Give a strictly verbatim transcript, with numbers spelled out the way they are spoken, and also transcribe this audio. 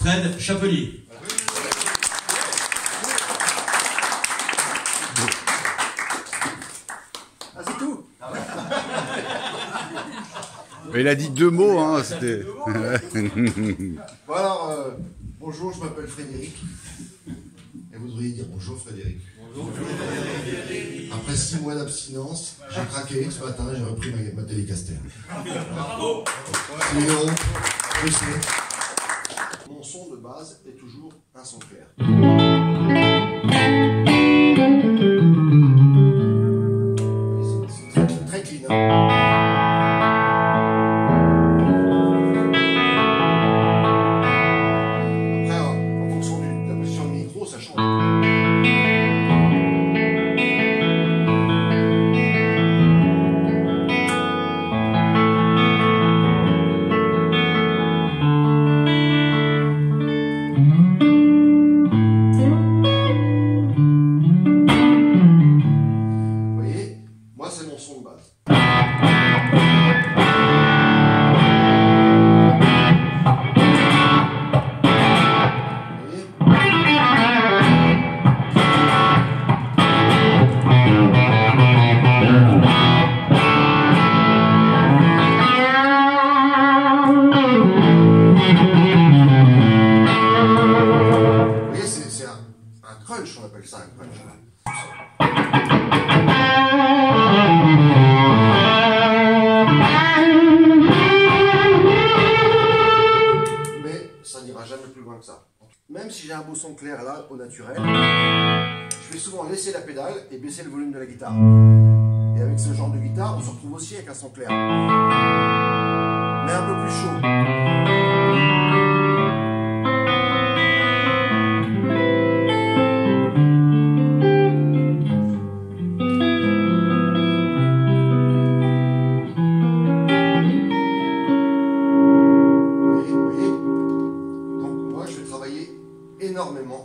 Fred Chapelier. Ah, c'est tout. Il a dit deux mots, hein, c'était... Bon alors, euh, bonjour, je m'appelle Frédéric. Et vous devriez dire bonjour Frédéric. Bonjour Frédéric. Après six mois d'abstinence, j'ai craqué ce matin, j'ai repris ma, ma télécaster. Bravo. C'est les héros, je sais. Mon son de base est toujours un son clair. C'est très, très clean. Hein. On appelle ça un crunch. Mais ça n'ira jamais plus loin que ça. Même si j'ai un beau son clair là, au naturel, je vais souvent laisser la pédale et baisser le volume de la guitare. Et avec ce genre de guitare, on se retrouve aussi avec un son clair. Mais un peu plus chaud. Énormément